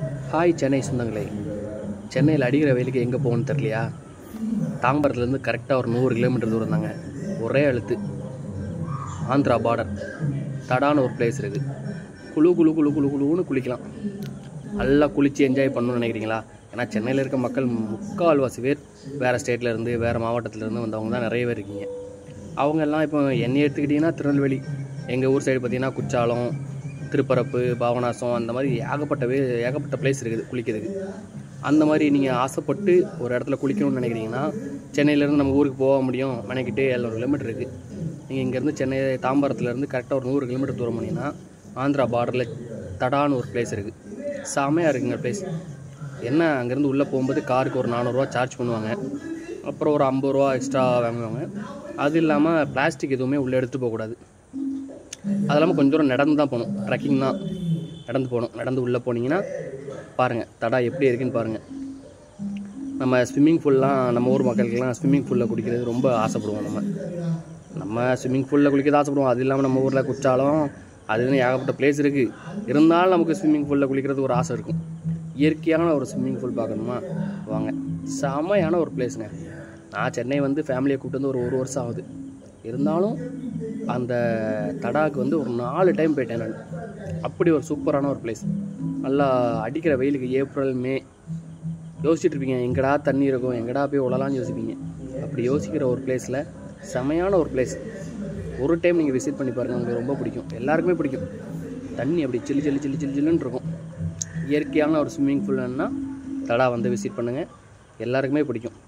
Hi Chennai சொந்தங்களே, சென்னையில் அடிக்கிற வெயிலுக்கு எங்கே போகணும்னு தெரியலையா? தாம்பரத்துலேருந்து கரெக்டாக ஒரு 100 கிலோமீட்டர் தூரம் தாங்க. ஒரே அழுத்து ஆந்திரா பார்டர். தடான்னு ஒரு பிளேஸ் இருக்குது. குழு குழு குழு குழு குழுன்னு குளிக்கலாம். நல்லா குளித்து என்ஜாய் பண்ணணும்னு நினைக்கிறீங்களா? ஏன்னா சென்னையில் இருக்க மக்கள் முக்கால்வாசி பேர் வேறு ஸ்டேட்லேருந்து வேறு மாவட்டத்திலேருந்து வந்தவங்க தான் நிறைய பேர் இருக்கீங்க. அவங்கெல்லாம் இப்போ என்னை எடுத்துக்கிட்டிங்கன்னா திருநெல்வேலி, எங்கள் ஊர் சைடு பார்த்திங்கன்னா குற்றாலம், திருப்பரப்பு, பாபநாசம், அந்த மாதிரி ஏகப்பட்ட பிளேஸ் இருக்குது குளிக்கிறதுக்கு. அந்த மாதிரி நீங்கள் ஆசைப்பட்டு ஒரு இடத்துல குளிக்கணும்னு நினைக்கிறீங்கன்னா சென்னையிலேருந்து நம்ம ஊருக்கு போக முடியும். மெனக்கிட்டு 700 கிலோமீட்டர் இருக்குது. நீங்கள் இங்கேருந்து சென்னை தாம்பரத்துலேருந்து கரெக்டாக ஒரு 100 கிலோமீட்டர் தூரம் போனீங்கன்னா ஆந்திரா பார்டரில் தடான்னு ஒரு பிளேஸ் இருக்குது. செமையாக இருக்குங்க பிளேஸ். என்ன, அங்கேருந்து உள்ளே போகும்போது காருக்கு ஒரு 400 ரூபா சார்ஜ் பண்ணுவாங்க. அப்புறம் ஒரு 50 ரூபா எக்ஸ்ட்ரா வாங்குவாங்க. அது இல்லாமல் பிளாஸ்டிக் எதுவுமே உள்ளே எடுத்துகிட்டு போகக்கூடாது. அது இல்லாமல் கொஞ்சம் தூரம் நடந்து தான் போகணும். ட்ரெக்கிங் தான், நடந்து போகணும். நடந்து உள்ளே போனீங்கன்னா பாருங்கள் தடா எப்படி இருக்குன்னு பாருங்கள். நம்ம ஸ்விம்மிங் பூல்லாம், நம்ம ஊர் மக்களுக்கெல்லாம் ஸ்விம்மிங் பூலில் குளிக்கிறது ரொம்ப ஆசைப்படுவோம். நம்ம ஸ்விம்மிங் பூலில் குளிக்கிறது ஆசைப்படுவோம். அது இல்லாமல் நம்ம ஊரில் குற்றாலம் அதுன்னு ஏகப்பட்ட பிளேஸ் இருக்குது. இருந்தாலும் நமக்கு ஸ்விம்மிங் பூலில் குளிக்கிறது ஒரு ஆசை இருக்கும். இயற்கையான ஒரு ஸ்விம்மிங் பூல் பார்க்கணுமா, வாங்க. செமையான ஒரு பிளேஸுங்க. நான் சென்னை வந்து ஃபேமிலியை கூப்பிட்டு வந்து ஒரு வருஷம் ஆகுது. இருந்தாலும் அந்த தடாக்கு வந்து ஒரு 4 டைம் போயிட்டேன் நான். அப்படி ஒரு சூப்பரான ஒரு பிளேஸ். நல்லா அடிக்கிற வெயிலுக்கு ஏப்ரல் மே யோசிச்சுட்டு இருப்பீங்க, எங்கடா தண்ணி இருக்கும், எங்கடா போய் உழலான்னு யோசிப்பீங்க. அப்படி யோசிக்கிற ஒரு பிளேஸில் செமையான ஒரு பிளேஸ். ஒரு டைம் நீங்கள் விசிட் பண்ணி பாருங்கள், உங்களுக்கு ரொம்ப பிடிக்கும். எல்லாருக்குமே பிடிக்கும். தண்ணி அப்படி சில்லு சில்லு சில்லு சில்லு சில்லுன்னு இருக்கும். இயற்கையான ஒரு ஸ்விம்மிங் பூல்னா தடா வந்து விசிட் பண்ணுங்கள், எல்லாருக்குமே பிடிக்கும்.